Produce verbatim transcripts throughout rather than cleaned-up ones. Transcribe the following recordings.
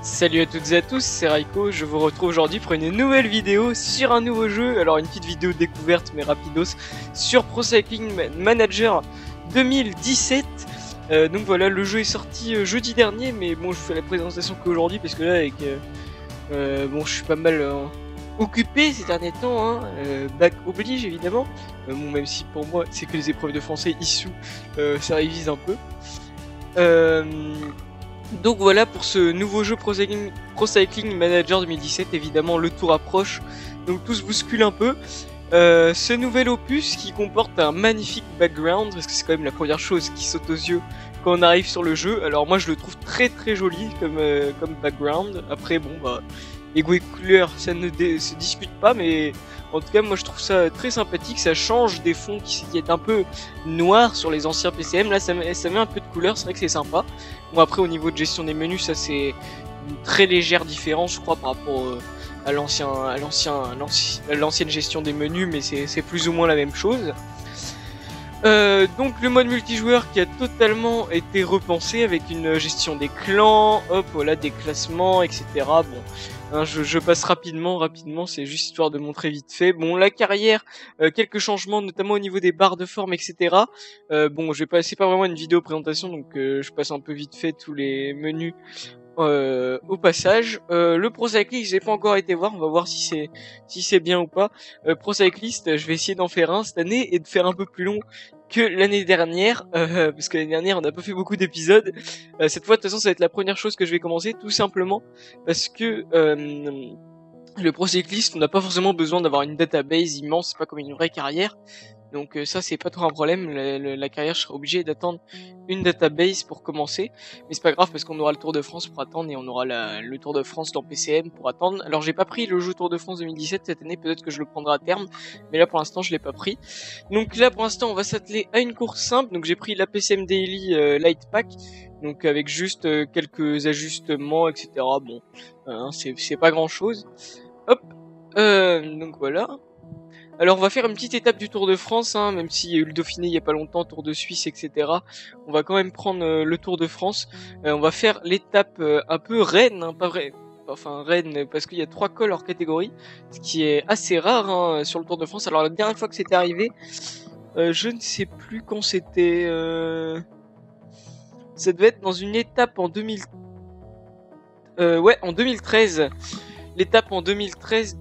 Salut à toutes et à tous, c'est Raiko, je vous retrouve aujourd'hui pour une nouvelle vidéo sur un nouveau jeu. Alors une petite vidéo découverte mais rapidos sur Pro Cycling Manager deux mille dix-sept. euh, Donc voilà, le jeu est sorti euh, jeudi dernier, mais bon je fais la présentation qu'aujourd'hui parce que là avec euh, euh, bon je suis pas mal euh, occupé ces derniers temps, hein. euh, bac oblige évidemment, euh, bon, même si pour moi c'est que les épreuves de français issue, euh, ça révise un peu. Euh, Donc voilà pour ce nouveau jeu Pro Cycling, Pro Cycling Manager deux mille dix-sept, évidemment le tour approche, donc tout se bouscule un peu. Euh, ce nouvel opus qui comporte un magnifique background, parce que c'est quand même la première chose qui saute aux yeux quand on arrive sur le jeu. Alors moi je le trouve très très joli comme, euh, comme background. Après bon bah, les goûts et couleurs ça ne se discute pas, mais en tout cas moi je trouve ça très sympathique. Ça change des fonds qui, qui est un peu noirs sur les anciens P C M. Là ça met, ça met un peu de couleur, c'est vrai que c'est sympa. Bon après au niveau de gestion des menus, ça c'est une très légère différence je crois par rapport euh, à l'ancien à l'ancien l'ancienne gestion des menus, mais c'est plus ou moins la même chose. Euh, donc le mode multijoueur qui a totalement été repensé avec une gestion des clans, hop voilà, des classements, et cetera. Bon, hein, je, je passe rapidement, rapidement, c'est juste histoire de montrer vite fait. Bon, la carrière, euh, quelques changements, notamment au niveau des barres de forme, et cetera. Euh, bon, je vais pas, c'est pas vraiment une vidéo présentation, donc euh, je passe un peu vite fait tous les menus. Euh, au passage, euh, le Pro Cyclist, j'ai pas encore été voir, on va voir si c'est si c'est bien ou pas. Euh, Pro Cyclist, je vais essayer d'en faire un cette année et de faire un peu plus long que l'année dernière, euh, parce que l'année dernière on n'a pas fait beaucoup d'épisodes. Euh, cette fois, de toute façon, ça va être la première chose que je vais commencer, tout simplement parce que euh, le Pro Cyclist, on n'a pas forcément besoin d'avoir une database immense, c'est pas comme une vraie carrière. Donc euh, ça c'est pas trop un problème, la, la, la carrière je serai obligé d'attendre une database pour commencer, mais c'est pas grave parce qu'on aura le Tour de France pour attendre et on aura la, le Tour de France dans P C M pour attendre. Alors j'ai pas pris le jeu Tour de France deux mille dix-sept cette année, peut-être que je le prendrai à terme, mais là pour l'instant je l'ai pas pris. Donc là pour l'instant on va s'atteler à une course simple, donc j'ai pris la P C M Daily euh, Light Pack, donc avec juste euh, quelques ajustements et cetera. Bon, hein, c'est pas grand chose. Hop, euh, donc voilà. Alors on va faire une petite étape du Tour de France, hein, même s'il y a eu le Dauphiné il y a pas longtemps, Tour de Suisse, et cetera. On va quand même prendre euh, le Tour de France. Euh, on va faire l'étape euh, un peu reine, hein, pas vrai, enfin reine, parce qu'il y a trois cols hors catégorie, ce qui est assez rare hein, sur le Tour de France. Alors la dernière fois que c'était arrivé, euh, je ne sais plus quand c'était. Euh... Ça devait être dans une étape en deux mille. Euh, ouais, en deux mille treize. L'étape en deux mille treize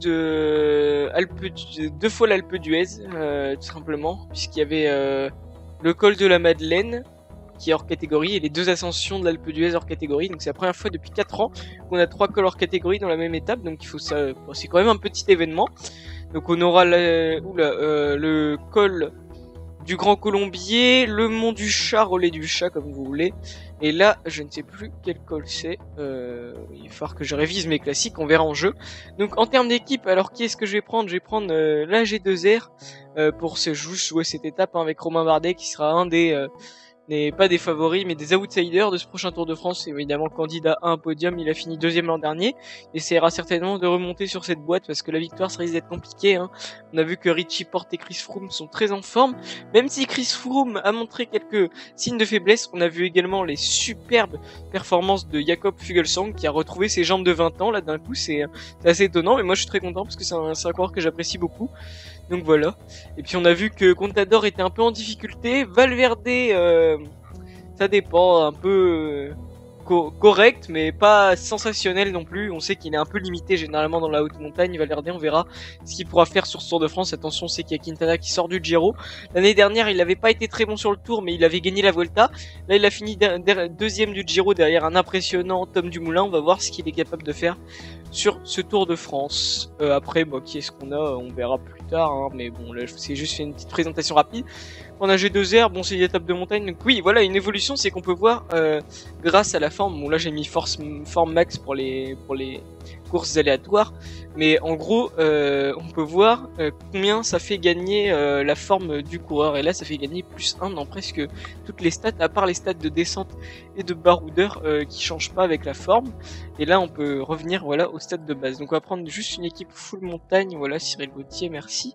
de Alpe, deux fois l'Alpe d'Huez, euh, tout simplement, puisqu'il y avait euh, le col de la Madeleine, qui est hors catégorie, et les deux ascensions de l'Alpe d'Huez hors catégorie. Donc c'est la première fois depuis quatre ans qu'on a trois cols hors catégorie dans la même étape, donc il faut ça, bon, c'est quand même un petit événement. Donc on aura la, oula, euh, le col du Grand Colombier, le mont du Chat, relais du Chat comme vous voulez. Et là, je ne sais plus quel col c'est. Euh, il va falloir que je révise mes classiques, on verra en jeu. Donc en termes d'équipe, alors qui est-ce que je vais prendre? Je vais prendre euh, la G deux R euh, pour ce, juste jouer cette étape hein, avec Romain Bardet qui sera un des... Euh, n'est pas des favoris mais des outsiders de ce prochain Tour de France, évidemment candidat à un podium, il a fini deuxième l'an dernier, il essaiera certainement de remonter sur cette boîte parce que la victoire ça risque d'être compliqué hein. On a vu que Richie Porte et Chris Froome sont très en forme, même si Chris Froome a montré quelques signes de faiblesse. On a vu également les superbes performances de Jakob Fuglsang qui a retrouvé ses jambes de vingt ans là d'un coup, c'est assez étonnant, mais moi je suis très content parce que c'est un, un coureur que j'apprécie beaucoup. Donc voilà. Et puis on a vu que Contador était un peu en difficulté. Valverde, euh, ça dépend, un peu euh, co correct, mais pas sensationnel non plus. On sait qu'il est un peu limité généralement dans la haute montagne. Valverde, on verra ce qu'il pourra faire sur ce Tour de France. Attention, c'est qu'il y a Quintana qui sort du Giro. L'année dernière, il n'avait pas été très bon sur le Tour, mais il avait gagné la Vuelta. Là, il a fini deuxième du Giro derrière un impressionnant Tom Dumoulin. On va voir ce qu'il est capable de faire sur ce Tour de France. Euh, après, bon, qui est-ce qu'on a? On verra plus tard, hein, mais bon, là, c'est juste fait une petite présentation rapide. On a G deux R, bon, c'est une étape de montagne, donc oui, voilà, une évolution, c'est qu'on peut voir, euh, grâce à la forme, bon, là, j'ai mis force, forme max pour les, pour les courses aléatoires, mais en gros, euh, on peut voir euh, combien ça fait gagner euh, la forme du coureur, et là, ça fait gagner plus un dans presque toutes les stats, à part les stats de descente et de baroudeur euh, qui changent pas avec la forme. Et là on peut revenir voilà au stade de base. Donc on va prendre juste une équipe full montagne, voilà Cyril Gauthier, merci.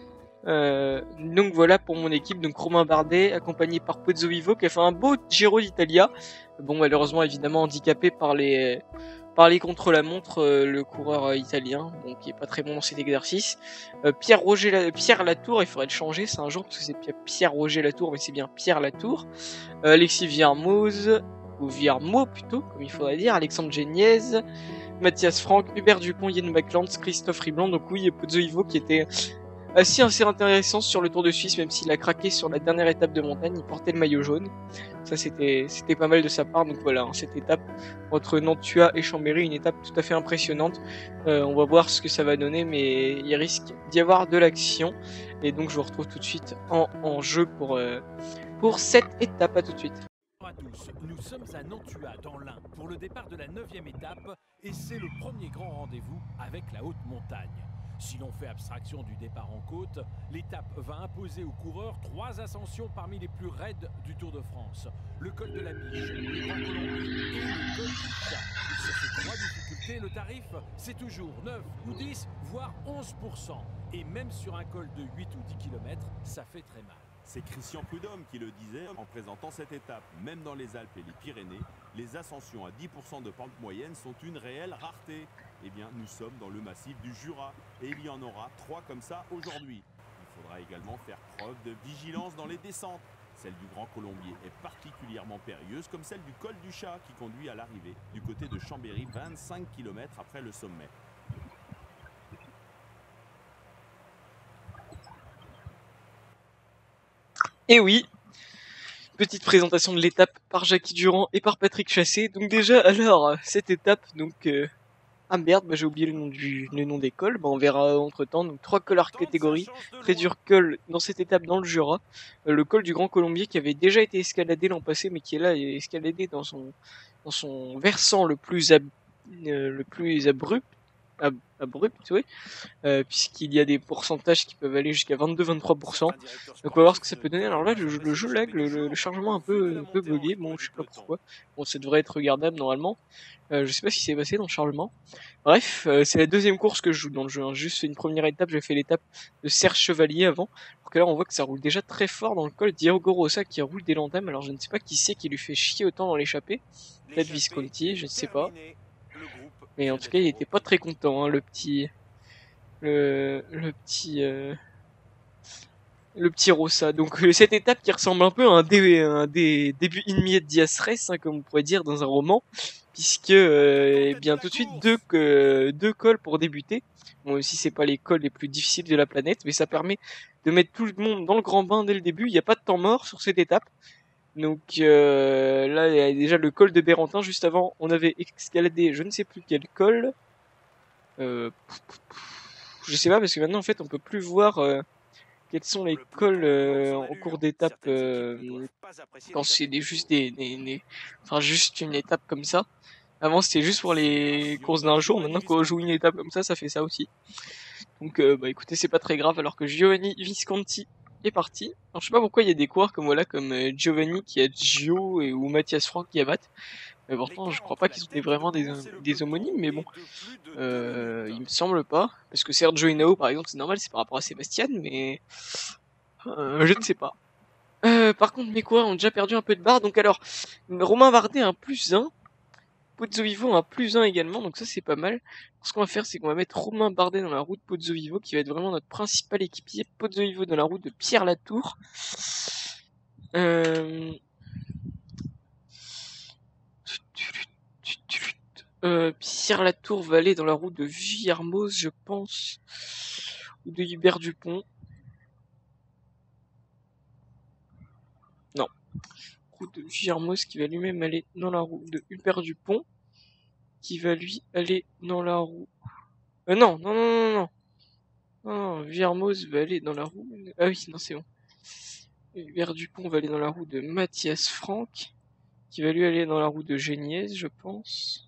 Euh, donc voilà pour mon équipe, donc Romain Bardet accompagné par Pozzo Vivo qui a fait un beau Giro d'Italia. Bon malheureusement évidemment handicapé par les Parler contre la montre, euh, le coureur euh, italien, donc qui est pas très bon dans cet exercice. Euh, Pierre Roger, La... Pierre Latour, il faudrait le changer, c'est un jour parce que c'est Pierre Roger Latour, mais c'est bien Pierre Latour. Euh, Alexis Viermoz, ou Viermo plutôt, comme il faudrait dire. Alexandre Géniez, Mathias Franck, Hubert Dupont, Yann Backlands, Christophe Riblon. Donc oui, Pozzo Ivo qui était assez, assez intéressant sur le Tour de Suisse, même s'il a craqué sur la dernière étape de montagne, il portait le maillot jaune. Ça c'était c'était pas mal de sa part, donc voilà, hein, cette étape entre Nantua et Chambéry, une étape tout à fait impressionnante. Euh, on va voir ce que ça va donner, mais il risque d'y avoir de l'action. Et donc je vous retrouve tout de suite en, en jeu pour, euh, pour cette étape, à tout de suite. Bonjour à tous, nous sommes à Nantua dans l'Ain pour le départ de la neuvième étape et c'est le premier grand rendez-vous avec la haute montagne. Si l'on fait abstraction du départ en côte, l'étape va imposer aux coureurs trois ascensions parmi les plus raides du Tour de France. Le col de la Biche, le Grand Colombier et le col du Chat. Sur ces trois difficultés, le tarif, c'est toujours neuf ou dix, voire onze pour cent. Et même sur un col de huit ou dix kilomètres, ça fait très mal. C'est Christian Prudhomme qui le disait en présentant cette étape. Même dans les Alpes et les Pyrénées, les ascensions à dix pour cent de pente moyenne sont une réelle rareté. Eh bien, nous sommes dans le massif du Jura et il y en aura trois comme ça aujourd'hui. Il faudra également faire preuve de vigilance dans les descentes. Celle du Grand Colombier est particulièrement périlleuse, comme celle du col du Chat qui conduit à l'arrivée du côté de Chambéry, vingt-cinq kilomètres après le sommet. Et oui, petite présentation de l'étape par Jackie Durand et par Patrick Chassé. Donc déjà, alors, cette étape, donc... Euh... Ah merde, bah j'ai oublié le nom du le nom des cols, bah on verra entre temps. Donc trois cols hors catégorie, très dur col dans cette étape dans le Jura. Euh, le col du Grand Colombier qui avait déjà été escaladé l'an passé, mais qui est là escaladé dans son dans son versant le plus ab, euh, le plus abrupt, ab, abrupt, oui, euh, puisqu'il y a des pourcentages qui peuvent aller jusqu'à vingt-deux à vingt-trois pour cent. Donc on va voir ce que ça peut donner. Alors là, le, le jeu lag, le, le, le chargement un peu un peu bugué, bon je sais pas pourquoi. Bon, ça devrait être regardable normalement. Euh, je sais pas ce qui s'est passé dans le chargement. Bref, euh, c'est la deuxième course que je joue dans le jeu. Hein. Juste une première étape, j'ai fait l'étape de Serge Chevalier avant. Alors que là, on voit que ça roule déjà très fort dans le col. Diogo Rosa qui roule dès l'entame. Alors je ne sais pas qui c'est qui lui fait chier autant dans l'échappée. Peut-être Visconti, je ne sais pas. Mais en tout cas, il était pas très content, hein, le petit... Le, le petit... Euh... Le petit Rosa. Donc euh, cette étape qui ressemble un peu à un, dé, un dé, début Inmiet Dias Res, hein, comme on pourrait dire dans un roman, puisque euh, eh bien tout de suite deux, euh, deux cols pour débuter. Bon, aussi c'est pas les cols les plus difficiles de la planète, mais ça permet de mettre tout le monde dans le grand bain dès le début. Il n'y a pas de temps mort sur cette étape. Donc euh, là il y a déjà le col de Bérentin. Juste avant on avait escaladé je ne sais plus quel col. Euh, je sais pas parce que maintenant en fait on peut plus voir... Euh, quels sont les cols euh, en cours d'étape euh, quand c'est des, juste des, des, des, enfin juste une étape comme ça. Avant c'était juste pour les courses d'un jour, maintenant quand on joue une étape comme ça, ça fait ça aussi. Donc euh, bah écoutez, c'est pas très grave alors que Giovanni Visconti est parti. Alors je sais pas pourquoi il y a des coureurs comme voilà comme euh, Giovanni qui a Gio et ou Mathias Franck qui abattent. Mais pourtant, je crois pas qu'ils étaient vraiment des, des homonymes, mais bon, euh, il me semble pas. Parce que Sergio Henao, par exemple, c'est normal, c'est par rapport à Sébastien, mais euh, je ne sais pas. Euh, par contre, mes coureurs ont déjà perdu un peu de barre, donc alors, Romain Bardet a un plus un, Pozzo Vivo a un plus un également, donc ça c'est pas mal. Ce qu'on va faire, c'est qu'on va mettre Romain Bardet dans la roue de Pozzo Vivo, qui va être vraiment notre principal équipier, Pozzo Vivo dans la roue de Pierre Latour. Euh... Euh, Pierre Latour va aller dans la roue de Villermoz, je pense, ou de Hubert Dupont. Non. Roue de Villermoz qui va lui-même aller dans la roue de Hubert Dupont, qui va lui aller dans la roue... Euh, non, non, non, non, non. Non, Villermoz va aller dans la roue... Ah oui, non, c'est bon. Hubert Dupont va aller dans la roue de Mathias Franck, qui va lui aller dans la roue de Géniez, je pense.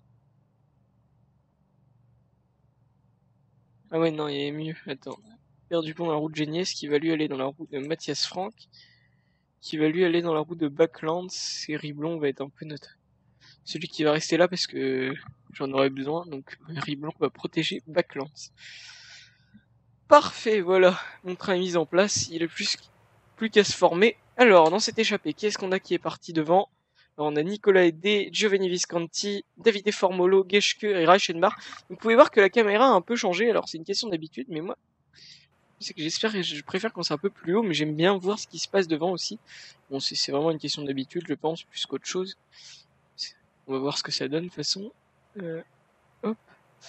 Ah ouais, non, il y a mieux. Attends. Hubert Dupont dans la roue de Géniez, qui va lui aller dans la roue de Mathias Franck, qui va lui aller dans la roue de Backlands, et Riblon va être un peu notre... celui qui va rester là parce que j'en aurais besoin, donc Riblon va protéger Backlands. Parfait, voilà. Mon train est mis en place, il est plus, plus qu'à se former. Alors, dans cette échappée, qui est-ce qu'on a qui est parti devant? Alors, on a Nicolas Edé, Giovanni Visconti, Davide Formolo, Geschke et Reichenbach. Vous pouvez voir que la caméra a un peu changé, alors c'est une question d'habitude, mais moi, c'est que j'espère et je préfère quand c'est un peu plus haut, mais j'aime bien voir ce qui se passe devant aussi. Bon, c'est vraiment une question d'habitude, je pense, plus qu'autre chose. On va voir ce que ça donne, de toute façon. Euh, hop.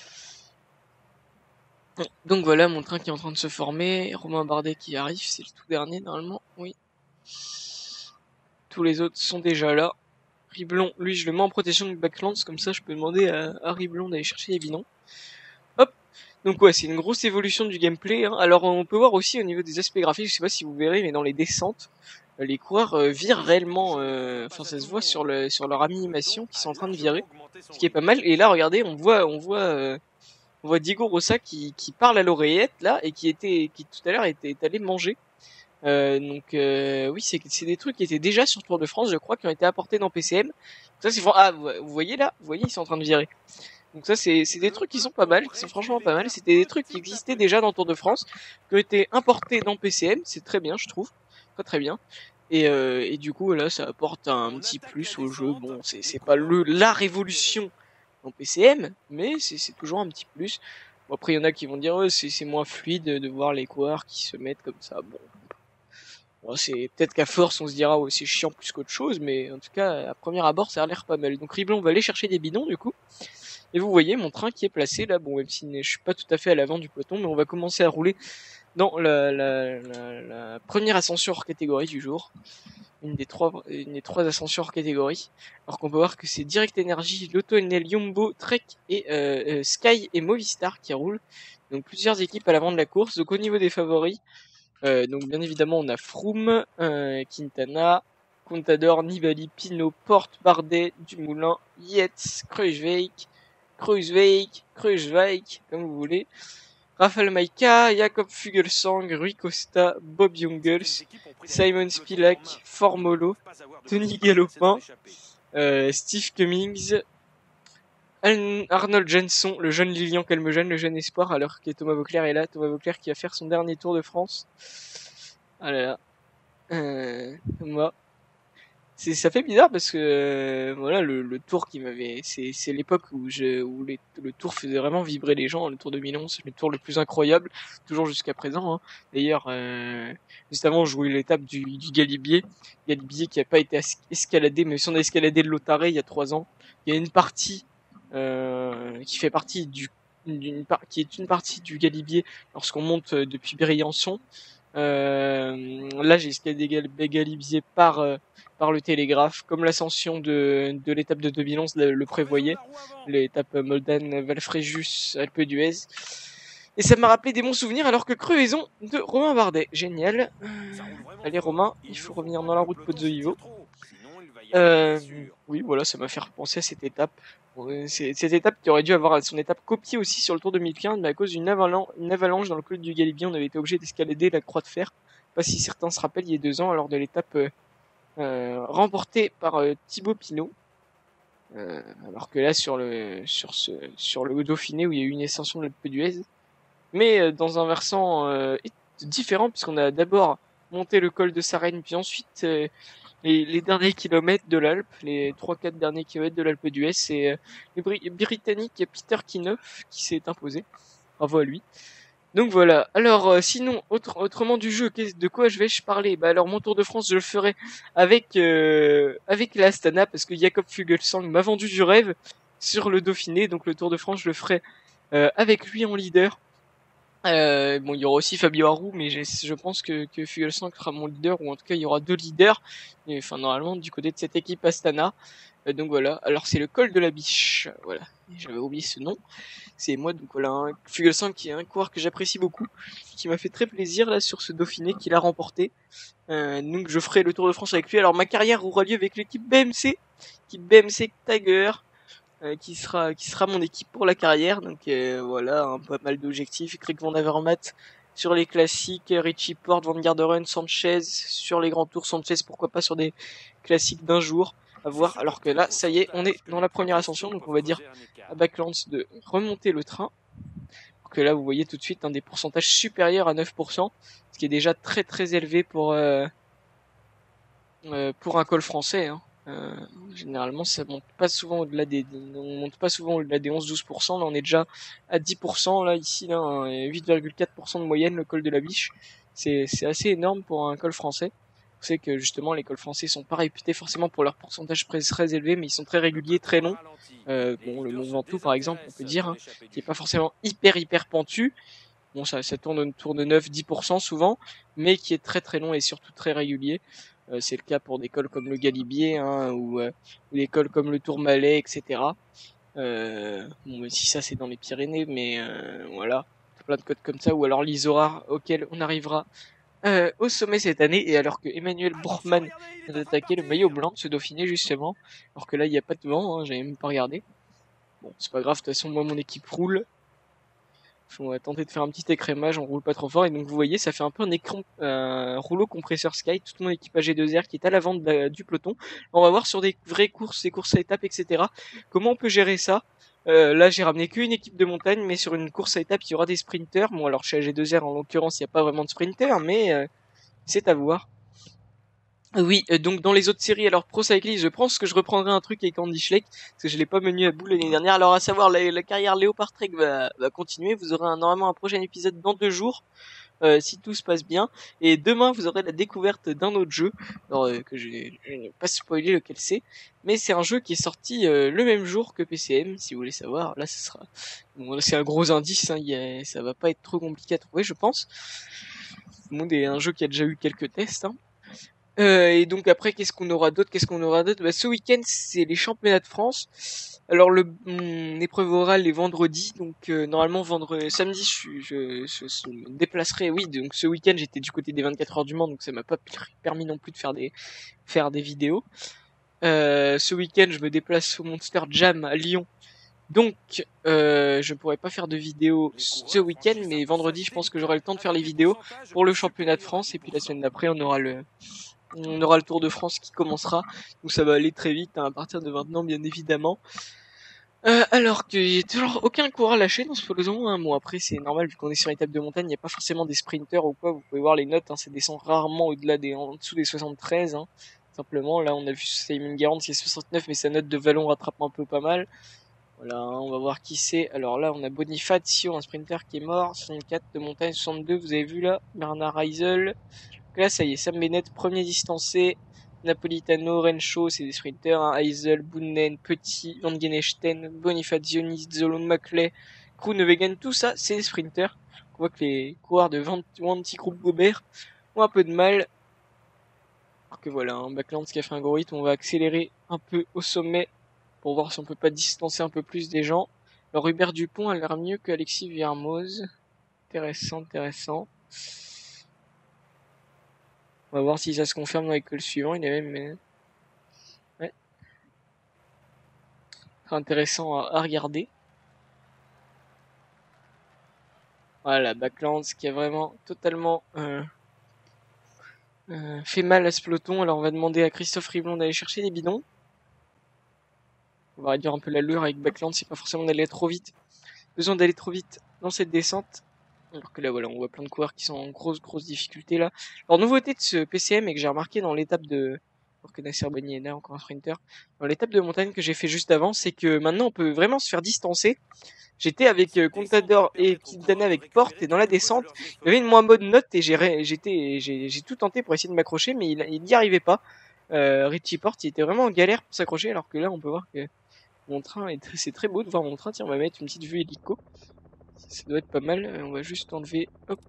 Donc voilà, mon train qui est en train de se former. Romain Bardet qui arrive, c'est le tout dernier, normalement, oui. Tous les autres sont déjà là. Riblon, lui, je le mets en protection de Backlands, comme ça, je peux demander à, à Riblon d'aller chercher les bidons. Hop. Donc ouais, c'est une grosse évolution du gameplay. Hein. Alors on peut voir aussi au niveau des aspects graphiques, je sais pas si vous verrez, mais dans les descentes, les coureurs euh, virent réellement, euh, enfin ça se voit sur le sur leur animation qui sont en train de virer, ce qui est pas mal. Et là, regardez, on voit on voit euh, on voit Diego Rosa qui qui parle à l'oreillette là et qui était qui tout à l'heure était allé manger. Euh, donc euh, oui, c'est c'est des trucs qui étaient déjà sur Tour de France, je crois, qui ont été apportés dans P C M. Ça c'est ah vous, vous voyez là, vous voyez ils sont en train de virer. Donc ça c'est c'est des trucs qui sont pas mal, qui sont franchement pas mal. C'était des trucs qui existaient déjà dans Tour de France, qui ont été importés dans P C M, c'est très bien je trouve, très très bien. Et euh, et du coup là ça apporte un petit plus au jeu. Bon c'est c'est pas le la révolution dans P C M, mais c'est c'est toujours un petit plus. Bon, après il y en a qui vont dire ouais, c'est c'est moins fluide de voir les coureurs qui se mettent comme ça. Bon. Bon, c'est peut-être qu'à force on se dira oh, c'est chiant plus qu'autre chose, mais en tout cas à premier abord ça a l'air pas mal. Donc Riblon va aller chercher des bidons du coup. Et vous voyez mon train qui est placé là, bon même si je suis pas tout à fait à l'avant du peloton, mais on va commencer à rouler dans la, la, la, la première ascension hors catégorie du jour. Une des trois, une des trois ascensions hors catégorie. Alors qu'on peut voir que c'est Direct Energy, Lotto Enel, Yumbo, Trek et euh, euh, Sky et Movistar qui roulent. Donc plusieurs équipes à l'avant de la course. Donc au niveau des favoris, euh, donc bien évidemment on a Froome, euh, Quintana, Contador, Nibali, Pinot, Porte, Bardet, Dumoulin, Yates, Kruijswijk, Kruijswijk, Kruijswijk, comme vous voulez. Rafał Majka, Jakob Fuglsang, Rui Costa, Bob Jungels, Simon Spilak, Formolo, Tony Galopin, euh, Steve Cummings, Arnold Jenson, le jeune Lilian Calmejane, le jeune espoir, alors que Thomas Vauclair est là. Thomas Vauclair qui va faire son dernier Tour de France. Ah là là. Euh, moi. C'est, ça fait bizarre parce que euh, voilà le, le tour qui m'avait c'est c'est l'époque où je où les, le tour faisait vraiment vibrer les gens, le Tour deux mille onze, c'est le tour le plus incroyable toujours jusqu'à présent hein. D'ailleurs euh, juste avant je jouais l'étape du, du Galibier Galibier qui a pas été escaladé, mais si on a escaladé le Lotaré il y a trois ans, il y a une partie euh, qui fait partie du d'une qui est une partie du Galibier lorsqu'on monte depuis Briançon. Euh, là j'ai escaladé Galibier par euh, par le télégraphe, comme l'ascension de, de l'étape de deux mille onze le, le prévoyait, l'étape Moldan-Valfréjus, Alpe d'Huez. Et ça m'a rappelé des bons souvenirs, alors que crevaison de Romain Bardet. Génial. Allez Romain, il faut revenir dans la route Pozzo-Ivo. Euh, oui, voilà, ça m'a fait repenser à cette étape. C'est cette étape qui aurait dû avoir son étape copiée aussi sur le Tour deux mille quinze, mais à cause d'une avalanche, une avalanche dans le col du Galibier, on avait été obligé d'escalader la Croix de Fer. Pas si certains se rappellent, il y a deux ans, lors de l'étape euh, euh, remportée par euh, Thibaut Pinot. Euh, alors que là, sur le sur ce sur le Dauphiné, où il y a eu une ascension de l'Alpe d'Huez, mais euh, dans un versant euh, différent, puisqu'on a d'abord monté le col de Sarenne, puis ensuite euh, les, les derniers kilomètres de l'Alpe, les trois quatre derniers kilomètres de l'Alpe d'Huez, c'est euh, le Bri- Britannique Peter Kinoff qui s'est imposé. Bravo à lui. Donc voilà. Alors euh, sinon, autre, autrement du jeu, de quoi je vais je parler? Bah alors mon Tour de France, je le ferai avec euh, avec la Astana, parce que Jakob Fuglsang m'a vendu du rêve sur le Dauphiné. Donc le Tour de France, je le ferai euh, avec lui en leader. Euh, bon, il y aura aussi Fabio Aru, mais je pense que, que Fuglsang sera mon leader, ou en tout cas il y aura deux leaders, et, enfin normalement du côté de cette équipe Astana. Euh, donc voilà, alors c'est le col de la Biche, voilà, j'avais oublié ce nom, c'est moi, donc voilà, hein. Fuglsang qui est un coureur que j'apprécie beaucoup, qui m'a fait très plaisir là sur ce Dauphiné qu'il a remporté. Euh, donc je ferai le Tour de France avec lui. Alors ma carrière aura lieu avec l'équipe B M C, l'équipe B M C Tiger, Euh, qui sera qui sera mon équipe pour la carrière. Donc euh, voilà, hein, pas mal d'objectifs. Crick Van Avermaet sur les classiques, Richie Porte, Van Garderen, Sanchez sur les grands tours, Sanchez pourquoi pas sur des classiques d'un jour, à voir. Alors que là, ça y est, on est dans la première ascension, donc on va dire à Backlands de remonter le train. Donc que là, vous voyez tout de suite un des pourcentages supérieurs à neuf pour cent, ce qui est déjà très très élevé pour euh, euh, pour un col français, hein. Euh, généralement, ça monte pas souvent au-delà des, on monte pas souvent au-delà des onze douze pour cent. Là, on est déjà à dix pour cent. Là, ici, là, huit virgule quatre pour cent de moyenne, le col de la Biche. C'est, c'est assez énorme pour un col français. Vous savez que justement, les cols français sont pas réputés forcément pour leur pourcentage très, très élevé, mais ils sont très réguliers, très longs. Euh, bon, le Mont Ventoux, par exemple, on peut dire, hein, qui est pas forcément hyper hyper pentu. Bon, ça, ça tourne autour de neuf dix pour cent souvent, mais qui est très très long et surtout très régulier. Euh, c'est le cas pour des cols comme le Galibier, hein, ou, euh, ou des cols comme le Tourmalet, et cetera. Euh, bon, même si ça c'est dans les Pyrénées, mais euh, voilà, plein de codes comme ça, ou alors l'Isora, auquel on arrivera euh, au sommet cette année, et alors que Emmanuel Bourgman vient d'attaquer le maillot blanc de ce Dauphiné justement, alors que là il n'y a pas de vent, hein, j'avais même pas regardé. Bon, c'est pas grave, de toute façon moi mon équipe roule. On va tenter de faire un petit écrémage, on roule pas trop fort, et donc vous voyez ça fait un peu un écran, euh, rouleau compresseur Sky, tout mon équipage G deux R qui est à l'avant du peloton. On va voir sur des vraies courses, des courses à étapes, et cetera. Comment on peut gérer ça. Euh, là j'ai ramené qu'une équipe de montagne, mais sur une course à étapes il y aura des sprinters. Bon alors chez G deux R en l'occurrence il n'y a pas vraiment de sprinters, mais euh, c'est à voir. Oui, euh, donc dans les autres séries, alors Pro Cycling, je pense que je reprendrai un truc avec Andy Schleck, parce que je l'ai pas mené à bout l'année dernière. Alors à savoir, la, la carrière Léopard Trek va, va continuer, vous aurez un, normalement un prochain épisode dans deux jours, euh, si tout se passe bien. Et demain, vous aurez la découverte d'un autre jeu, alors, euh, que je, je n'ai pas spoilé lequel c'est, mais c'est un jeu qui est sorti euh, le même jour que P C M, si vous voulez savoir. Là, ce sera... Bon, là, c'est un gros indice, hein, y a, ça va pas être trop compliqué à trouver, je pense. Bon, c'est un jeu qui a déjà eu quelques tests, hein. Euh, et donc après, qu'est-ce qu'on aura d'autre Qu'est-ce qu'on aura d'autre bah, ce week-end, c'est les championnats de France. Alors, le mon épreuve orale est vendredi, donc euh, normalement vendredi, samedi, je, je, je, je me déplacerai. Oui, donc ce week-end, j'étais du côté des vingt-quatre heures du Mans, donc ça m'a pas permis non plus de faire des faire des vidéos. Euh, ce week-end, je me déplace au Monster Jam à Lyon. Donc, euh, je pourrais pas faire de vidéo ce week-end, mais vendredi, je pense que j'aurai le temps de faire les vidéos pour le championnat de France. Et puis la semaine d'après, on aura le on aura le Tour de France qui commencera, donc ça va aller très vite, hein, à partir de maintenant bien évidemment. Euh, alors qu'il n'y a toujours aucun coureur lâché dans ce peloton, hein. Bon après c'est normal vu qu'on est sur une étape de montagne, il n'y a pas forcément des sprinters ou quoi, vous pouvez voir les notes, hein, ça descend rarement au-delà des, en dessous des soixante-treize, hein. Simplement là on a vu Simon Garand qui est soixante-neuf, mais sa note de vallon rattrape un peu pas mal. Voilà, hein, on va voir qui c'est. Alors là on a Bonifacio, un sprinter qui est mort, soixante-quatre de montagne, soixante-deux, vous avez vu là, Bernard Heisel. Là, ça y est, Sam Bennett, premier distancé. Napolitano, Rencho, c'est des sprinters. Hein. Heisel, Bounnen, Petit, Van Genechten, Bonifacio, Zolo, Maclay, Kroenewegen, tout ça, c'est des sprinters. On voit que les coureurs de Wanty Group Gobert ont un peu de mal. Alors que voilà, hein, Backlands qui a fait un gros hit, on va accélérer un peu au sommet pour voir si on peut pas distancer un peu plus des gens. Alors Hubert Dupont a l'air mieux que Alexis Viermoz. Intéressant, intéressant. On va voir si ça se confirme dans les cols suivants. Il est même... Ouais. C'est intéressant à, à regarder. Voilà, Backlands qui a vraiment totalement euh, euh, fait mal à ce peloton. Alors on va demander à Christophe Riblon d'aller chercher les bidons. On va réduire un peu l'allure avec Backlands. C'est pas forcément d'aller trop vite. Besoin d'aller trop vite dans cette descente. Alors que là, voilà, on voit plein de coureurs qui sont en grosse, grosse difficulté, là. Alors, nouveauté de ce P C M, et que j'ai remarqué dans l'étape de... Alors que Nasser Bani est là, encore un sprinter. Dans l'étape de montagne que j'ai fait juste avant, c'est que maintenant, on peut vraiment se faire distancer. J'étais avec euh, Contador et Quintana avec Porte, et dans la descente, il y avait une moins bonne note, et j'ai j'étais, j'ai, j'ai tout tenté pour essayer de m'accrocher, mais il, il n'y arrivait pas. Euh, Richie Porte, il était vraiment en galère pour s'accrocher, alors que là, on peut voir que mon train est très, c'est très beau de voir mon train. Tiens, on va mettre une petite vue hélico. Ça doit être pas mal, on va juste enlever, hop.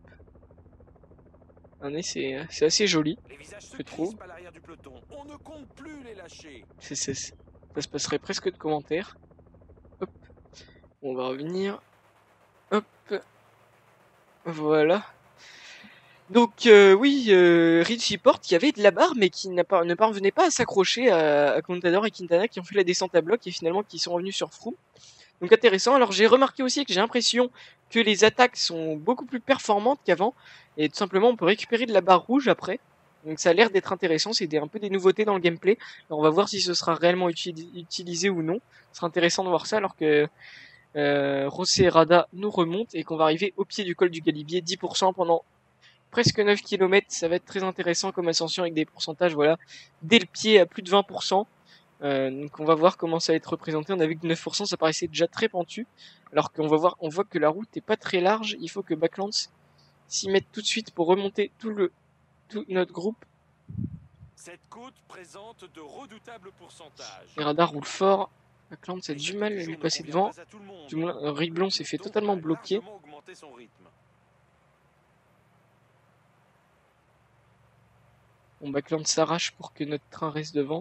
C'est assez joli, je trouve. C'est, c'est, ça se passerait presque de commentaires. Hop. On va revenir. Hop. Voilà. Donc euh, oui, euh, Richie Porte qui avait de la barre mais qui n'a pas, ne parvenait pas à s'accrocher à, à Contador et Quintana qui ont fait la descente à bloc et finalement qui sont revenus sur Froome. Donc intéressant. Alors j'ai remarqué aussi que j'ai l'impression que les attaques sont beaucoup plus performantes qu'avant. Et tout simplement on peut récupérer de la barre rouge après. Donc ça a l'air d'être intéressant, c'est un peu des nouveautés dans le gameplay. Alors on va voir si ce sera réellement uti utilisé ou non. Ce sera intéressant de voir ça alors que euh, Rosé et Rada nous remontent et qu'on va arriver au pied du col du Galibier, dix pour cent pendant presque neuf kilomètres. Ça va être très intéressant comme ascension avec des pourcentages, voilà, dès le pied à plus de vingt pour cent. Euh, donc on va voir comment ça va être représenté. On a vu que neuf pour cent ça paraissait déjà très pentu, alors qu'on va voir, on voit que la route est pas très large. Il faut que Backlands s'y mette tout de suite pour remonter tout le tout notre groupe. Cette côte présente de redoutables pourcentages. Les radars roulent fort. Backlands a du mal à lui passer devant. Du moins, euh, Riblon s'est fait totalement bloquer. Bon, Backlands s'arrache pour que notre train reste devant.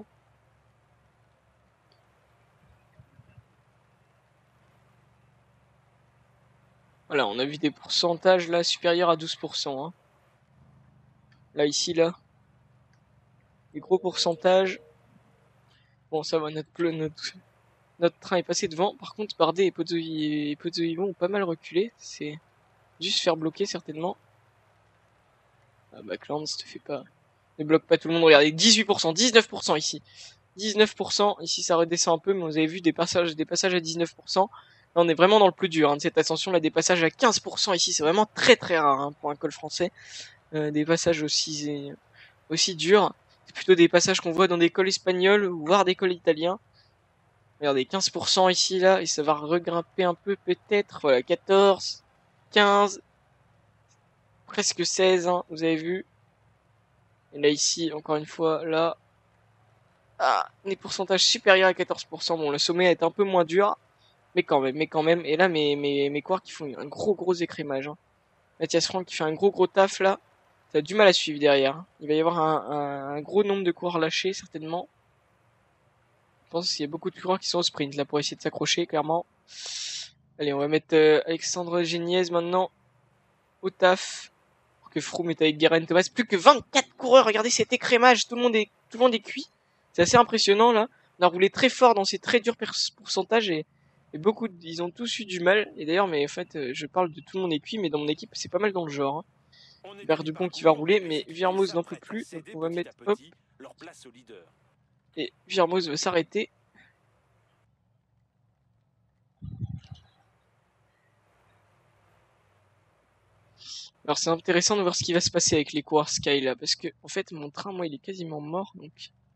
Voilà, on a vu des pourcentages là supérieurs à douze pour cent. Hein. Là, ici, là. Des gros pourcentages. Bon, ça va, notre, notre, notre train est passé devant. Par contre, Bardet et Pozzovivo ont pas mal reculé. C'est juste faire bloquer, certainement. Ah, Backlands, te fais pas... Ne bloque pas tout le monde. Regardez, dix-huit pour cent, dix-neuf pour cent ici. dix-neuf pour cent, ici ça redescend un peu, mais vous avez vu des passages, des passages à dix-neuf pour cent. Là, on est vraiment dans le plus dur hein, de cette ascension. Là, des passages à quinze pour cent ici, c'est vraiment très très rare hein, pour un col français. Euh, des passages aussi aussi durs. C'est plutôt des passages qu'on voit dans des cols espagnols, voire des cols italiens. Regardez, quinze pour cent ici, là, et ça va regrimper un peu peut-être. Voilà, quatorze, quinze, presque seize, hein, vous avez vu. Et là, ici, encore une fois, là, ah, des pourcentages supérieurs à quatorze pour cent. Bon, le sommet est un peu moins dur, mais quand même, mais quand même. Et là, mes, mes, mes quarks qui font un gros, gros écrémage. Hein. Mathias Franck qui fait un gros, gros taf, là. Ça a du mal à suivre derrière. Il va y avoir un, un, un gros nombre de coureurs lâchés, certainement. Je pense qu'il y a beaucoup de coureurs qui sont au sprint, là, pour essayer de s'accrocher, clairement. Allez, on va mettre euh, Alexandre Géniez, maintenant, au taf. Pour que Froome est avec Geraint Thomas. Plus que vingt-quatre coureurs, regardez cet écrémage. Tout le monde est, tout le monde est cuit. C'est assez impressionnant, là. On a roulé très fort dans ces très durs pourcentages et, et beaucoup, de, ils ont tous eu du mal. Et d'ailleurs, mais en fait, je parle de tout le monde est cuit, mais dans mon équipe, c'est pas mal dans le genre. Hein. Hubert Dupont qui va rouler, mais Viermoz n'en peut plus. Donc on va mettre, hop. Et Viermoz va s'arrêter. Alors c'est intéressant de voir ce qui va se passer avec les coureurs Sky là, parce que en fait mon train, moi, il est quasiment mort, donc...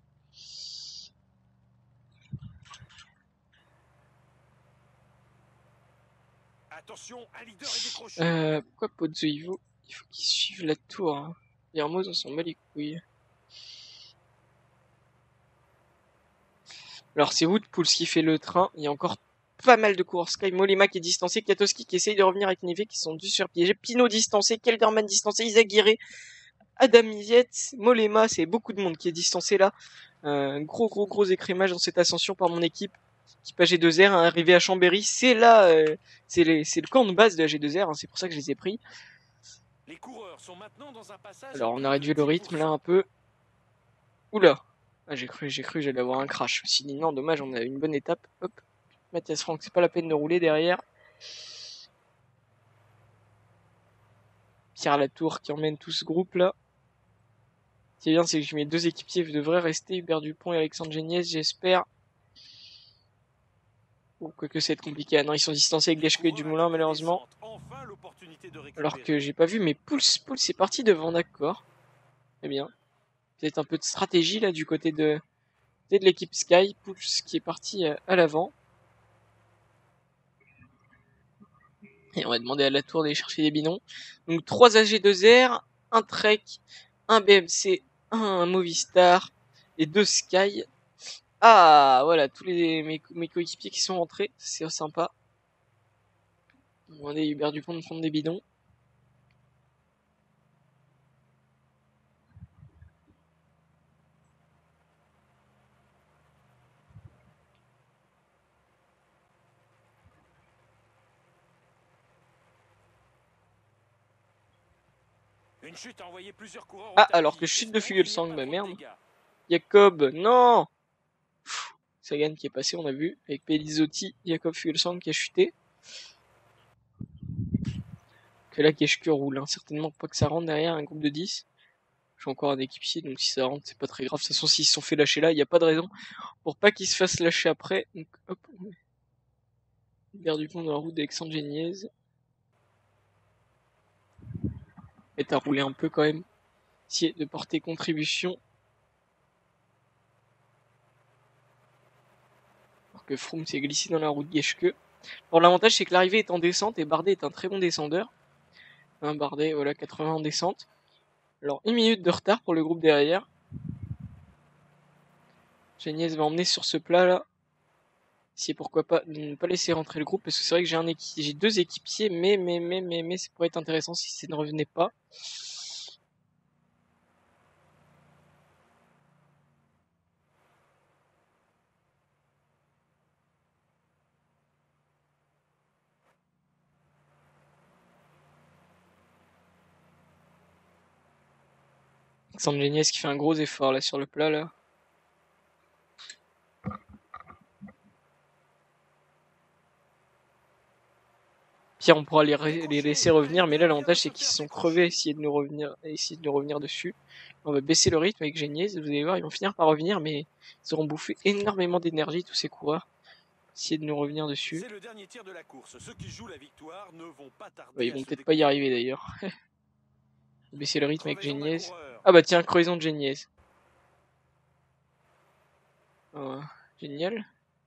Attention, un leader est décroché. Euh, pourquoi Pozzovivo? Il faut qu'il suive la tour. Hein. Viermoz, on s'en bat les couilles. Alors c'est Woodpools qui fait le train, il y a encore pas mal de coureurs Sky, Mollema qui est distancé, Katowski qui essaye de revenir avec Neve qui sont dus sur piégés, Pinot distancé, Kelderman distancé, Izaguirre, Adam Iziet, Mollema, c'est beaucoup de monde qui est distancé là. Euh, gros gros gros écrémage dans cette ascension par mon équipe. Équipe A G deux R, hein, arrivé à Chambéry, c'est là, euh, c'est le camp de base de A G deux R, hein, c'est pour ça que je les ai pris. Les coureurs sont maintenant dans un passage. Alors on a réduit le rythme là un peu. Oula, ah, j'ai cru, j'ai cru j'allais avoir un crash. Je me suis dit non, dommage, on a une bonne étape. Hop. Mathias Franck, c'est pas la peine de rouler derrière. Pierre Latour qui emmène tout ce groupe là. Ce qui est bien, c'est que je mets deux équipiers qui devraient rester, Hubert Dupont et Alexandre Géniez, j'espère. Ou quoique c'est compliqué. Ah non, ils sont distancés avec Gachko et Dumoulin malheureusement. Alors que j'ai pas vu, mais Pouls, Pouls c'est parti devant, d'accord. Très bien. Peut-être un peu de stratégie là du côté de, de l'équipe Sky. Pouls qui est parti à l'avant. Et on va demander à la tour d'aller chercher des binons. Donc trois A G deux R, un Trek, un B M C, un Movistar et deux Sky. Ah, voilà, tous les mes, mes coéquipiers qui sont rentrés, c'est sympa. On va demander à Hubert Dupont de prendre des bidons. Une chute a envoyé plusieurs coureurs. Ah, alors que chute de Fuglsang, bah merde. Jacob, non. Pff, Sagan qui est passé, on a vu, avec Pellizotti, Jacob Fuglsang qui a chuté. Que là, Keshke roule, hein. Certainement pas que ça rentre derrière un groupe de dix. J'ai encore un équipier, donc si ça rentre, c'est pas très grave. De toute façon, s'ils se sont fait lâcher là, il n'y a pas de raison pour pas qu'ils se fassent lâcher après. Donc, hop. Hubert Dupont dans la route d'Alexandre Géniez. Et à rouler un peu quand même. Essayer de porter contribution. que Froome s'est glissé dans la roue de Geschke. Alors l'avantage c'est que l'arrivée est en descente et Bardet est un très bon descendeur. Hein, Bardet, voilà, quatre-vingts en descente. Alors une minute de retard pour le groupe derrière. Geniez va emmener sur ce plat là. Si pourquoi pas ne pas laisser rentrer le groupe parce que c'est vrai que j'ai un équi... j'ai deux équipiers mais mais mais mais mais ça pourrait être intéressant si ça ne revenait pas. Alexandre Geniez qui fait un gros effort là sur le plat là. Pire, on pourra les, les laisser revenir, mais là l'avantage c'est qu'ils se sont crevés à essayer de nous revenir, à essayer de nous revenir dessus. On va baisser le rythme avec Geniez, vous allez voir, ils vont finir par revenir, mais ils auront bouffé énormément d'énergie tous ces coureurs. Essayer de nous revenir dessus. C'est le dernier tir de la course. Ceux qui jouent la victoire ne vont pas tarder. Ouais, ils vont peut-être pas y arriver d'ailleurs. Baisser le rythme avec Geniez. Ah bah tiens, crevaison de Geniez. Oh, génial.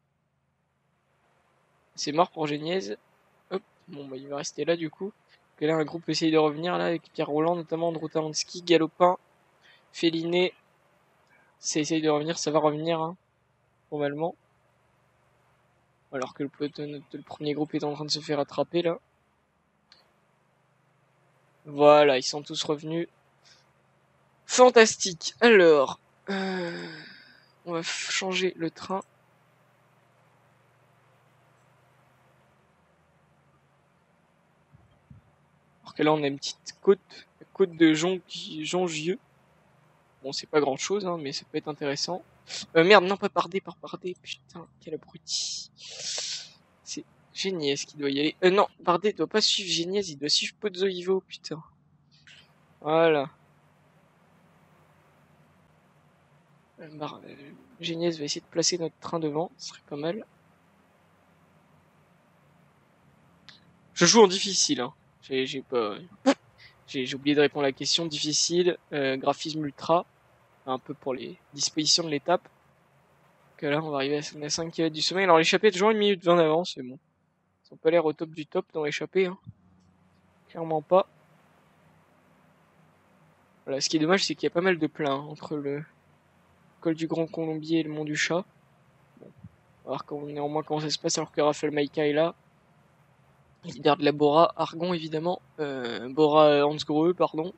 C'est mort pour Geniez. Hop, bon bah il va rester là du coup. Et là un groupe essaye de revenir là avec Pierre Roland notamment, Andrew Tamanski, Galopin, Féliné. Ça essaye de revenir, ça va revenir hein, normalement. Alors que le peloton, le premier groupe est en train de se faire attraper là. Voilà, ils sont tous revenus. Fantastique. Alors, euh, on va changer le train. Alors que là, on a une petite côte, la côte de Jongieux. Bon, c'est pas grand chose, hein, mais ça peut être intéressant. Euh, merde, non, pas Bardet, par Bardet. Putain, quel abruti. C'est Geniez qui doit y aller. Euh, non, Bardet doit pas suivre Geniez, il doit suivre Pozzovivo, putain. Voilà. Bar... Geniez va essayer de placer notre train devant, ce serait pas mal. Je joue en difficile, hein. J'ai pas... J'ai oublié de répondre à la question. Difficile, euh, graphisme ultra. Un peu pour les dispositions de l'étape. Que là, on va arriver à cinq kilomètres du sommet. Alors l'échappée est toujours une minute vingt d'avance, mais bon. Ils ont pas l'air au top du top dans l'échappée, hein. Clairement pas. Voilà, ce qui est dommage, c'est qu'il y a pas mal de plein hein, entre le col du Grand Colombier et le Mont du Chat. Bon. On va voir comment, néanmoins comment ça se passe alors que Raphaël Maïka est là. Leader de la Bora, Argon évidemment. Euh, Bora Hansgrohe, pardon.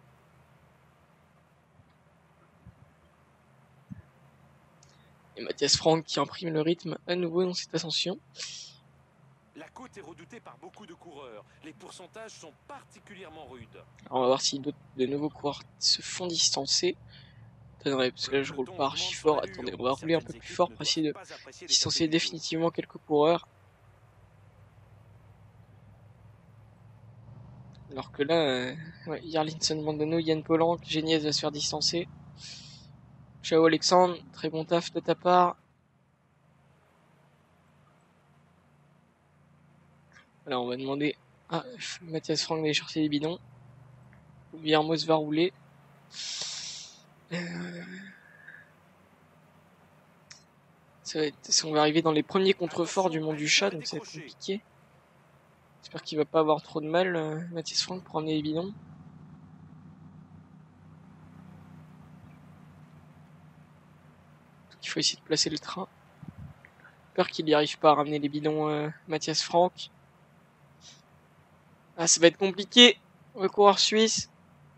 Et Mathias Franck qui imprime le rythme à nouveau dans cette ascension. La côte est redoutée par beaucoup de coureurs. Les pourcentages sont particulièrement rudes. Alors on va voir si d'autres de nouveaux coureurs se font distancer. Attendez, parce que là je roule pas archi fort. Attendez, on va rouler un peu plus fort pour essayer de distancer définitivement quelques coureurs. Alors que là, euh, ouais, Jarlinson Mandano, Yann Polanc, Geniez va se faire distancer. Ciao Alexandre, très bon taf de ta part. Alors on va demander à Mathias Franck d'aller chercher les bidons. Viermos va rouler. Euh... Ça va être... On va arriver dans les premiers contreforts du Mont du Chat, donc ça va être compliqué. J'espère qu'il va pas avoir trop de mal, euh, Mathias Franck, pour emmener les bidons. Donc il faut essayer de placer le train. Peur qu'il n'y arrive pas à ramener les bidons, euh, Mathias Franck. Ah, ça va être compliqué. Le coureur suisse.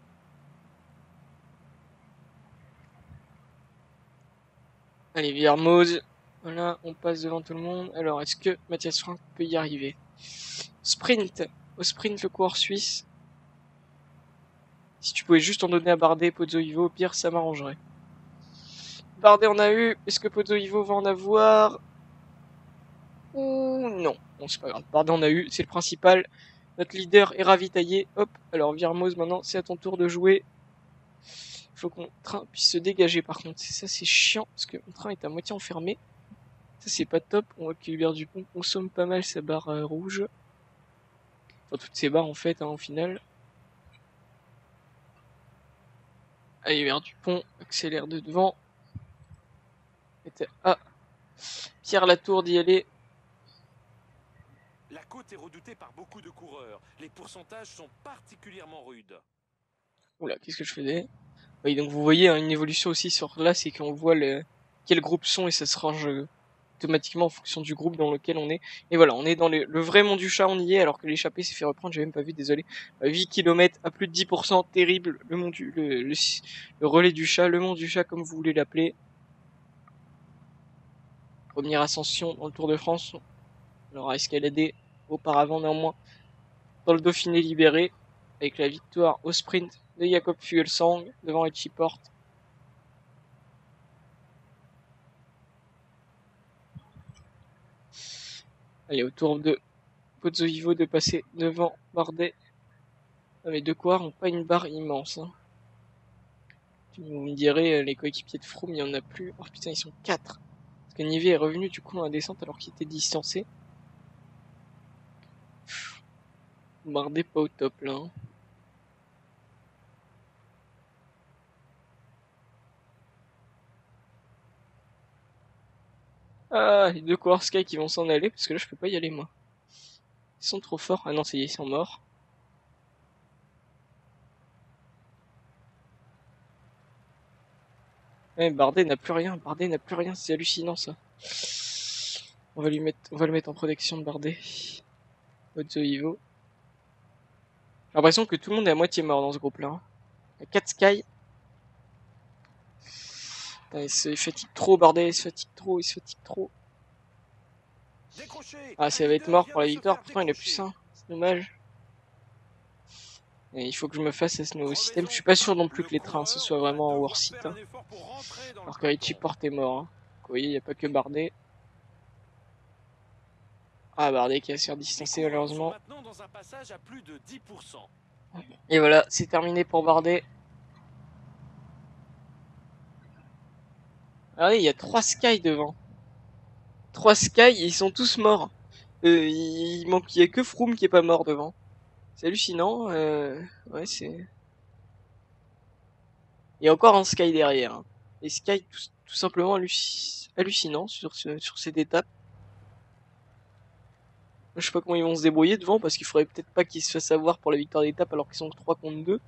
Allez, Viermos. Voilà, on passe devant tout le monde. Alors, est-ce que Mathias Franck peut y arriver? Sprint. Au sprint, le coureur suisse. Si tu pouvais juste en donner à Bardet, Pozzovivo, au pire, ça m'arrangerait. Bardet en a eu. Est-ce que Pozzovivo va en avoir? Ou non. Bon, c'est pas grave. Bardet en a eu. C'est le principal. Notre leader est ravitaillé. Hop. Alors, Viermos, maintenant, c'est à ton tour de jouer. Il faut que mon train puisse se dégager, par contre. Ça, c'est chiant, parce que mon train est à moitié enfermé. Ça, c'est pas top. On voit que Hubert Dupont consomme pas mal sa barre euh, rouge. Enfin, toutes ces barres, en fait, hein, au final. Allez, Hubert Dupont accélère de devant. Ah, Pierre Latour d'y aller. La côte est redoutée par beaucoup de coureurs. Les pourcentages sont particulièrement rudes. Oula, qu'est-ce que je faisais? Oui, donc vous voyez hein, une évolution aussi sur là, c'est qu'on voit le... quels groupes sont et ça se range euh, automatiquement en fonction du groupe dans lequel on est. Et voilà, on est dans le, le vrai mont du chat, on y est, alors que l'échappée s'est fait reprendre, j'ai même pas vu, désolé. Euh, huit kilomètres à plus de dix pour cent, terrible, le mont du, le, le, le relais du chat, le mont du chat comme vous voulez l'appeler. Première ascension dans le Tour de France. On aura escaladé auparavant néanmoins dans le Dauphiné libéré, avec la victoire au sprint de Jakob Fuglsang devant Richie Porte. Allez, au tour de Pozzovivo de passer devant Bardet. Ah, mais deux coureurs n'ont pas une barre immense. Hein. Vous me direz, les coéquipiers de Froome, il n'y en a plus. Oh putain, ils sont quatre. Parce que Nivet est revenu du coup dans la descente alors qu'il était distancé. Bardet pas au top là. Hein. Ah, les deux coureurs Sky qui vont s'en aller, parce que là je peux pas y aller moi. Ils sont trop forts. Ah non, ça y est, ils sont morts. Eh, Bardet n'a plus rien, Bardet n'a plus rien, c'est hallucinant ça. On va lui mettre, on va le mettre en protection de Bardet. Pozzovivo. J'ai l'impression que tout le monde est à moitié mort dans ce groupe-là. Hein. Il y a quatre Sky. Putain, il se fatigue trop, Bardet, il se fatigue trop, il se fatigue trop. Ah, ça va être mort pour la victoire, pourtant il a plus un, c'est dommage. Et il faut que je me fasse à ce nouveau système, je suis pas sûr non plus que les trains ce soit vraiment worth it. Hein. Alors que Richie Porte est mort. Hein. Vous voyez, il n'y a pas que Bardet. Ah, Bardet qui a se distancé malheureusement. Et voilà, c'est terminé pour Bardet. Regardez, il y a trois Sky devant. Trois Sky, ils sont tous morts. Euh, il manque, il y a que Froome qui est pas mort devant. C'est hallucinant. Euh... Ouais, c'est. Il y a encore un Sky derrière. Hein. Et Sky tout, tout simplement halluc... hallucinant sur, ce, sur cette étape. Je sais pas comment ils vont se débrouiller devant parce qu'il faudrait peut-être pas qu'ils se fassent avoir pour la victoire d'étape alors qu'ils sont trois contre deux.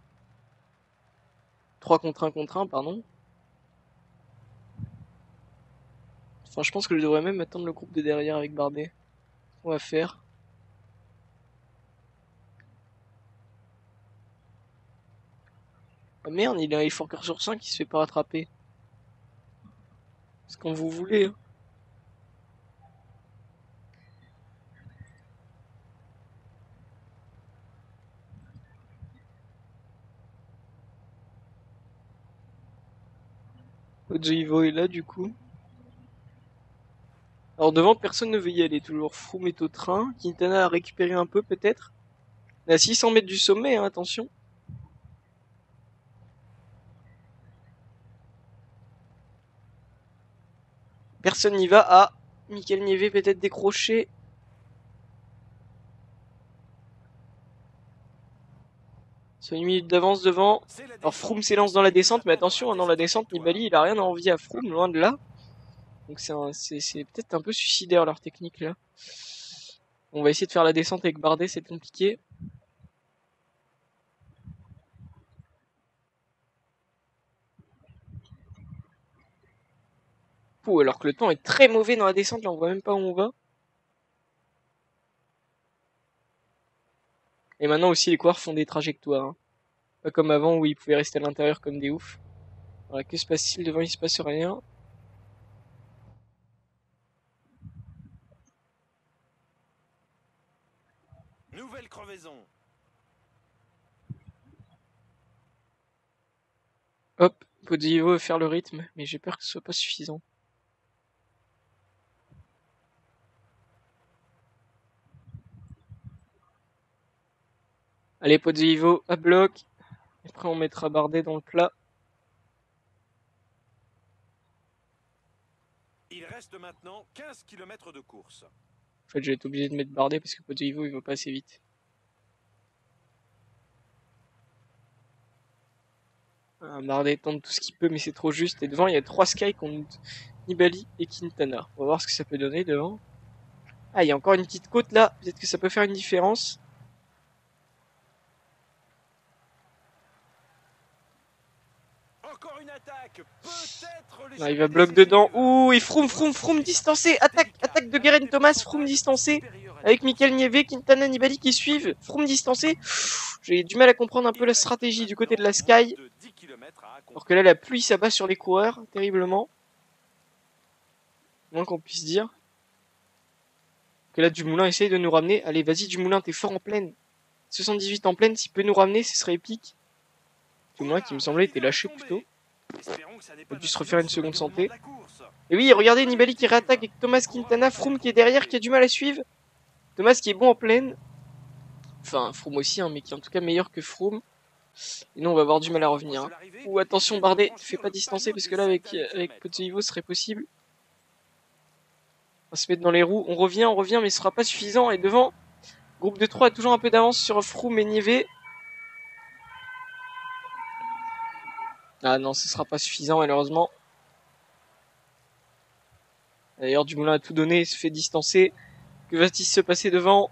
trois contre un contre un, pardon. Enfin, je pense que je devrais même attendre le groupe de derrière avec Bardet. On va faire. Ah merde, il a un effort cœur sur cinq, il se fait pas rattraper. C'est comme vous voulez. Hein. Pozzovivo est là du coup. Alors devant, personne ne veut y aller. Toujours Froome est au train. Quintana a récupéré un peu peut-être. On est à six cents mètres du sommet, hein, attention. Personne n'y va. Ah, Michael Nivet peut-être décroché. C'est une minute d'avance devant. Alors Froome s'élance dans la descente, mais attention, hein, dans la descente, Nibali il a rien à envier à Froome, loin de là. Donc c'est peut-être un peu suicidaire leur technique là. On va essayer de faire la descente avec Bardet, c'est compliqué. Pouh, alors que le temps est très mauvais dans la descente, là on voit même pas où on va. Et maintenant aussi les coureurs font des trajectoires. Hein. Pas comme avant où ils pouvaient rester à l'intérieur comme des oufs. Voilà, que se passe-t-il devant? Il se passe rien. Nouvelle crevaison. Hop, Pozzovivo veut faire le rythme, mais j'ai peur que ce soit pas suffisant. Allez, Pozzovivo à bloc. Après on mettra Bardet dans le plat. Il reste maintenant quinze kilomètres de course. En fait, je vais être obligé de mettre Bardet parce que Pozzovivo il va pas assez vite. Ah, Bardet tente tout ce qu'il peut, mais c'est trop juste. Et devant, il y a trois Sky contre Nibali et Quintana. On va voir ce que ça peut donner devant. Ah, il y a encore une petite côte là. Peut-être que ça peut faire une différence. Encore une attaque. Ah, il va bloc dedans. Ouh, et Froome, Froome, Froome distancé. Attaque, attaque de Geraint Thomas. Froome distancé. Avec Michael Nieve, Quintana, Nibali qui suivent. Froome distancé. J'ai du mal à comprendre un peu la stratégie du côté de la Sky. Alors que là, la pluie s'abat sur les coureurs, terriblement. Moins qu'on puisse dire. Que là, Dumoulin essaye de nous ramener. Allez, vas-y, Dumoulin, t'es fort en pleine. soixante-dix-huit en pleine, s'il peut nous ramener, ce serait épique. Dumoulin qui me semblait était lâché plutôt. Il a dû se refaire une seconde santé. Et oui, regardez, Nibali qui réattaque avec Thomas Quintana. Froome qui est derrière, qui a du mal à suivre. Thomas qui est bon en pleine. Enfin, Froome aussi, hein, mais qui est en tout cas meilleur que Froome. Et nous, on va avoir du mal à revenir. Hein. Ou attention, Bardet, ne fais pas distancer, parce que là, avec, avec Pozzovivo, ce serait possible. On va se mettre dans les roues. On revient, on revient, mais ce sera pas suffisant. Et devant, groupe de trois a toujours un peu d'avance sur Froome et Nieve. Ah non, ce sera pas suffisant, malheureusement. D'ailleurs, Dumoulin a tout donné, il se fait distancer. Que va-t-il se passer devant?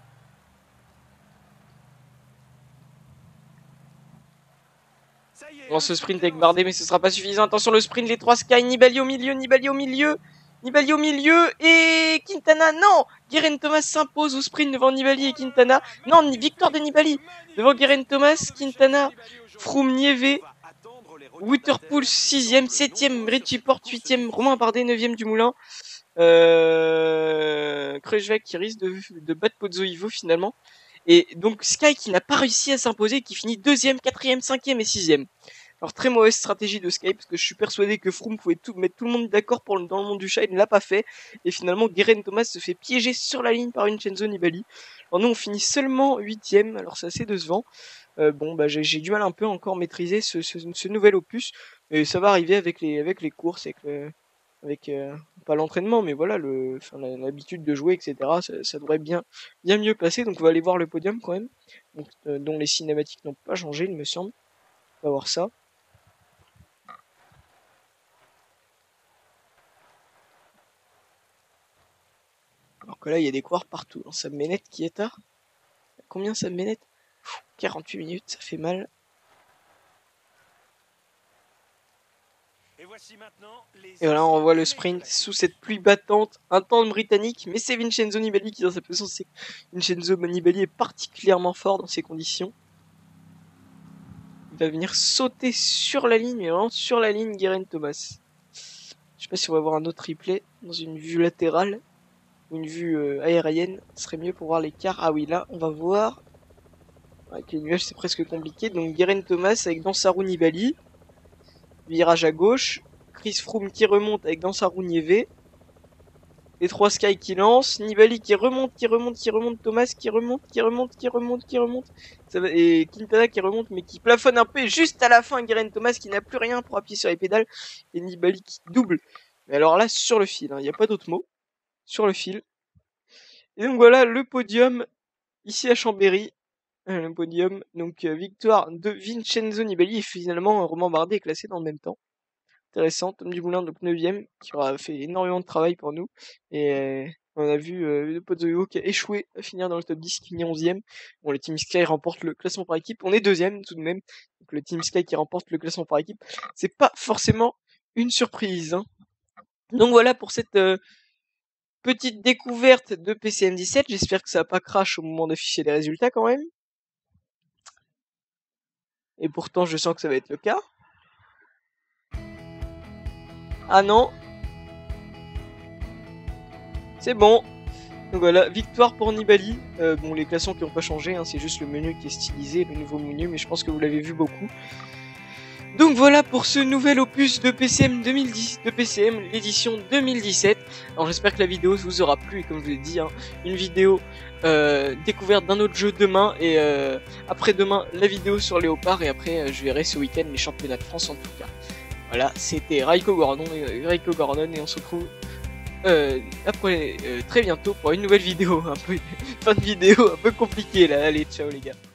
On se sprint avec Bardet, mais ce sera pas suffisant. Attention, le sprint, les trois Sky, Nibali au milieu, Nibali au milieu, Nibali au milieu, et Quintana, non! Geraint Thomas s'impose au sprint devant Nibali et Quintana. Non, victoire de Nibali devant Geraint Thomas, Quintana, Froome, Nieve, Wouterpool sixième, septième, Richie Porte huitième, Romain Bardet neuvième du Moulin. Euh... Krujvek qui risque de, de battre Pozzovivo finalement. Et donc Sky qui n'a pas réussi à s'imposer, qui finit deuxième, quatrième, cinquième et sixième. Alors très mauvaise stratégie de Sky, parce que je suis persuadé que Froome pouvait tout, mettre tout le monde d'accord pour le, dans le monde du chat, il ne l'a pas fait. Et finalement Geraint Thomas se fait piéger sur la ligne par Vincenzo Nibali. Alors nous on finit seulement huitième, alors c'est assez décevant. Euh, bon bah j'ai du mal un peu à encore maîtriser ce, ce, ce nouvel opus. Et ça va arriver avec les, avec les courses, avec le... avec euh, pas l'entraînement mais voilà le enfin l'habitude de jouer, etc. ça, ça devrait bien bien mieux passer. Donc on va aller voir le podium quand même, donc, euh, dont les cinématiques n'ont pas changé, il me semble. On va voir ça. Alors que là il y a des coureurs partout. Sam Bennett qui est à combien? Sam Bennett quarante-huit minutes, ça fait mal. Et voilà, on revoit le sprint sous cette pluie battante, un temps britannique, mais c'est Vincenzo Nibali qui est dans sa position. Vincenzo Nibali est particulièrement fort dans ces conditions. Il va venir sauter sur la ligne, mais vraiment sur la ligne, Geraint Thomas. Je sais pas si on va avoir un autre replay dans une vue latérale, ou une vue euh, aérienne, ce serait mieux pour voir l'écart. Ah oui, là, on va voir. Avec les nuages, c'est presque compliqué. Donc Geraint Thomas avec Dansaru Nibali. Virage à gauche, Chris Froome qui remonte avec Dansaru Nieve. Les trois Sky qui lancent, Nibali qui remonte, qui remonte, qui remonte, Thomas qui remonte, qui remonte, qui remonte, qui remonte. Ça va, et Quintana qui remonte mais qui plafonne un peu. Et juste à la fin, Geraint Thomas qui n'a plus rien pour appuyer sur les pédales. Et Nibali qui double. Mais alors là, sur le fil, il hein, n'y a pas d'autre mot. Sur le fil. Et donc voilà le podium ici à Chambéry. Le podium, donc euh, victoire de Vincenzo Nibali et finalement Romain Bardet est classé dans le même temps. Intéressant, Tom Dumoulin donc neuvième qui aura fait énormément de travail pour nous et euh, on a vu euh, Pozzovivo qui a échoué à finir dans le top dix, qui finit onzième. Bon, le Team Sky remporte le classement par équipe, on est deuxième tout de même, donc le Team Sky qui remporte le classement par équipe, c'est pas forcément une surprise. Hein. Donc voilà pour cette euh, petite découverte de P C M dix-sept, j'espère que ça va pas crash au moment d'afficher les résultats quand même. Et pourtant, je sens que ça va être le cas. Ah non. C'est bon. Donc voilà, victoire pour Nibali. Euh, bon, les classements qui n'ont pas changé, hein, c'est juste le menu qui est stylisé, le nouveau menu, mais je pense que vous l'avez vu beaucoup. Donc voilà pour ce nouvel opus de P C M deux mille dix, de P C M, l'édition deux mille dix-sept. Alors j'espère que la vidéo vous aura plu, et comme je vous l'ai dit, hein, une vidéo euh, découverte d'un autre jeu demain, et euh, après-demain la vidéo sur Léopard, et après euh, je verrai ce week-end les championnats de France en tout cas. Voilà, c'était Raiko Gordon, et, Raiko Gordon, et on se retrouve euh, après, euh, très bientôt pour une nouvelle vidéo, un peu, fin de vidéo un peu compliquée là, allez ciao les gars.